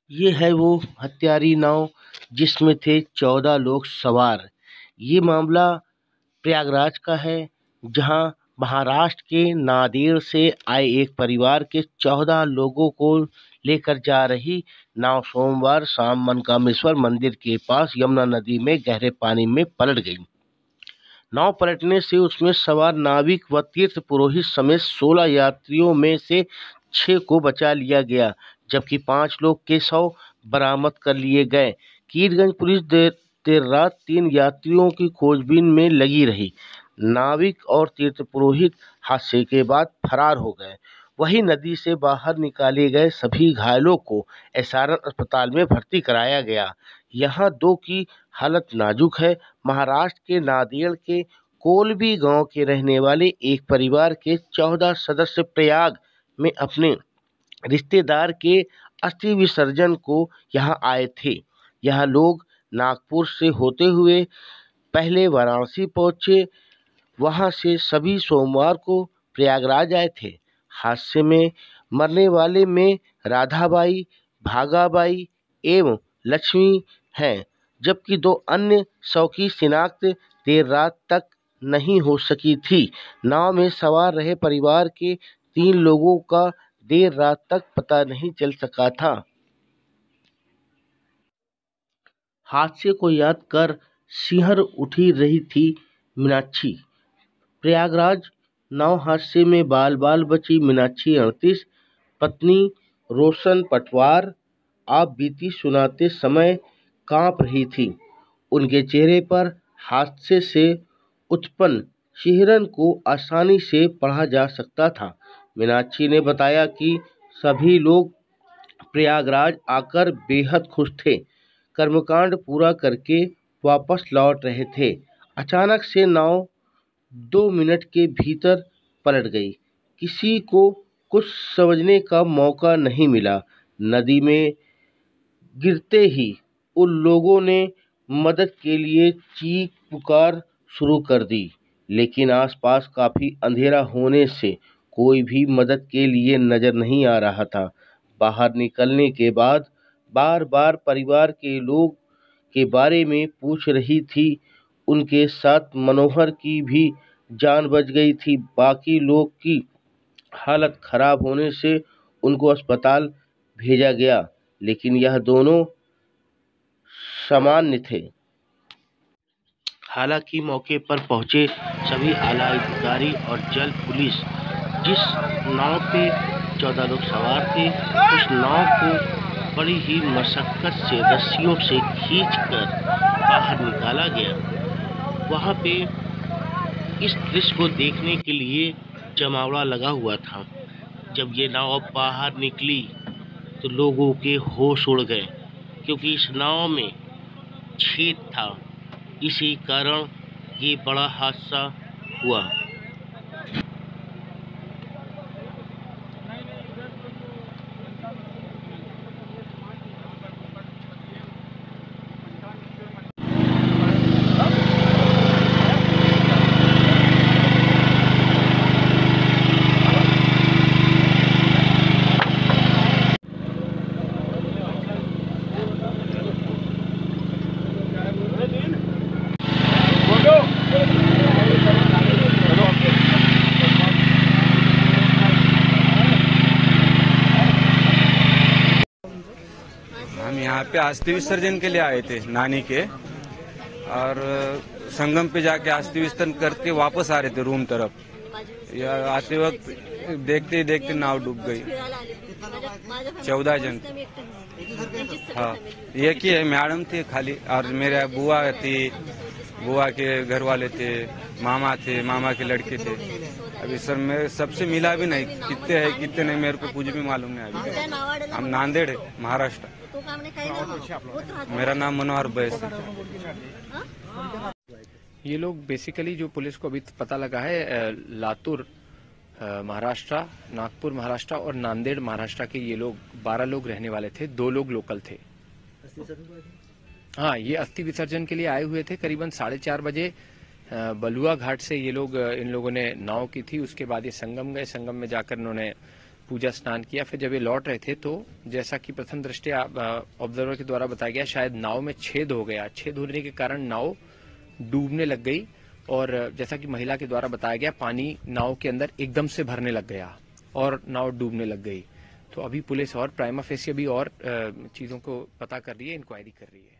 ये है वो हत्यारी नाव जिसमें थे 14 लोग सवार। ये मामला प्रयागराज का है, जहां महाराष्ट्र के नांदेड़ से आए एक परिवार के 14 लोगों को लेकर जा रही नाव सोमवार शाम मनकामेश्वर मंदिर के पास यमुना नदी में गहरे पानी में पलट गई। नाव पलटने से उसमें सवार नाविक व तीर्थ पुरोहित समेत 16 यात्रियों में से 6 को बचा लिया गया, जबकि 5 लोग के शव बरामद कर लिए गए। कीरगंज पुलिस देर रात 3 यात्रियों की खोजबीन में लगी रही। नाविक और तीर्थ पुरोहित हादसे के बाद फरार हो गए। वहीं नदी से बाहर निकाले गए सभी घायलों को एसआरएन अस्पताल में भर्ती कराया गया। यहाँ 2 की हालत नाजुक है। महाराष्ट्र के नांदेड़ के कोलबी गांव के रहने वाले एक परिवार के 14 सदस्य प्रयाग में अपने रिश्तेदार के अस्थि विसर्जन को यहां आए थे। यह लोग नागपुर से होते हुए पहले वाराणसी पहुंचे। वहां से सभी सोमवार को प्रयागराज आए थे। हादसे में मरने वाले में राधाबाई, भागाबाई एवं लक्ष्मी हैं, जबकि 2 अन्य शव की शिनाख्त देर रात तक नहीं हो सकी थी। नाव में सवार रहे परिवार के 3 लोगों का देर रात तक पता नहीं चल सका था। हादसे को याद कर सिहर उठी रही थी मीनाक्षी। प्रयागराज नाव हादसे में बाल बाल बची मीनाक्षी 38, पत्नी रोशन पटवार आप बीती सुनाते समय कांप रही थी। उनके चेहरे पर हादसे से उत्पन्न सिहरन को आसानी से पढ़ा जा सकता था। मीनाक्षी ने बताया कि सभी लोग प्रयागराज आकर बेहद खुश थे। कर्मकांड पूरा करके वापस लौट रहे थे। अचानक से नाव 2 मिनट के भीतर पलट गई। किसी को कुछ समझने का मौका नहीं मिला। नदी में गिरते ही उन लोगों ने मदद के लिए चीख पुकार शुरू कर दी, लेकिन आसपास काफी अंधेरा होने से कोई भी मदद के लिए नजर नहीं आ रहा था। बाहर निकलने के बाद बार बार परिवार के लोग के बारे में पूछ रही थी। उनके साथ मनोहर की भी जान बच गई थी। बाकी लोग की हालत खराब होने से उनको अस्पताल भेजा गया, लेकिन यह दोनों सामान्य थे। हालांकि मौके पर पहुंचे सभी आला अधिकारी और जल पुलिस जिस नाव पे 14 लोग सवार थे, उस नाव को बड़ी ही मशक्कत से रस्सियों से खींचकर बाहर निकाला गया। वहां पे इस दृश्य को देखने के लिए जमावड़ा लगा हुआ था। जब ये नाव बाहर निकली तो लोगों के होश उड़ गए, क्योंकि इस नाव में छेद था। इसी कारण ये बड़ा हादसा हुआ। हम यहाँ पे अस्थि विसर्जन के लिए आए थे नानी के, और संगम पे जाके अस्थि विसर्जन करके वापस आ रहे थे रूम तरफ। या आते वक्त देखते ही देखते नाव डूब गई। 14 जन। हाँ, एक ही है मैडम थी खाली, और मेरे बुआ थी, बुआ के घर वाले थे, मामा थे, मामा के लड़के थे। अभी सर मैं सबसे मिला भी नहीं, कितने है कितने नहीं मेरे को कुछ भी मालूम नहीं अभी। हम नांदेड़ है, महाराष्ट्र। मेरा नाम मनोहर बैस। ये लोग बेसिकली जो पुलिस को अभी पता लगा है, लातूर महाराष्ट्र, नागपुर महाराष्ट्र और नांदेड़ महाराष्ट्र के ये लोग 12 लोग रहने वाले थे। 2 लोग लोकल थे। हाँ, ये अस्थि विसर्जन के लिए आए हुए थे। करीबन 4:30 बजे बलुआ घाट से ये लोग, इन लोगों ने नाव की थी। उसके बाद ये संगम गए। संगम में जाकर इन्होंने पूजा स्नान किया। फिर जब ये लौट रहे थे तो जैसा कि प्रथम दृष्टया ऑब्जर्वर के द्वारा बताया गया, शायद नाव में छेद हो गया। छेद होने के कारण नाव डूबने लग गई और जैसा कि महिला के द्वारा बताया गया, पानी नाव के अंदर एकदम से भरने लग गया और नाव डूबने लग गई। तो अभी पुलिस और प्राइमा फेसी अभी और चीजों को पता कर रही है, इंक्वायरी कर रही है।